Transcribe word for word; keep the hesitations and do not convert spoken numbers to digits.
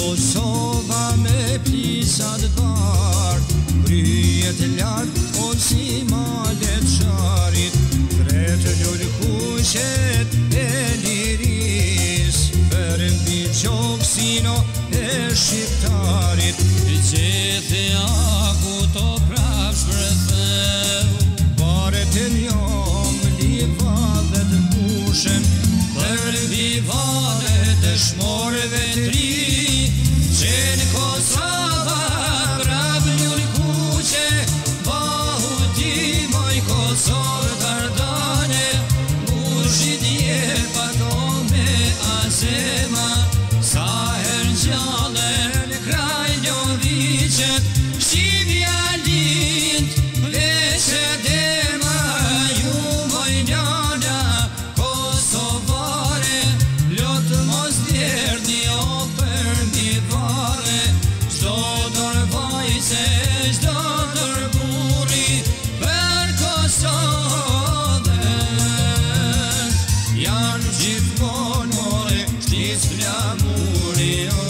Kosova me plisat bart, kryet lartë o si malet sharit, tretë lullë kushet e liris, për mbi qokësino e shqiptarit. Gjithë aku to prap shpretheu, Bare të njom livadhet mbushen, për vivadet e shmorëve të ri, që në Kosova prap lullë kuqe, bahu ti moj Kosovë dardane, mushit je pato me azema, sa her gjallë në kraj Ljovicet, Shqipja lind, veç e dema, ju moj njana Kosovare, lotë mos djerni o për mi vare, çdo dorë vajse, çdo dorë burri, për Kosovën, janë gjithmonë more, shtis flamuri.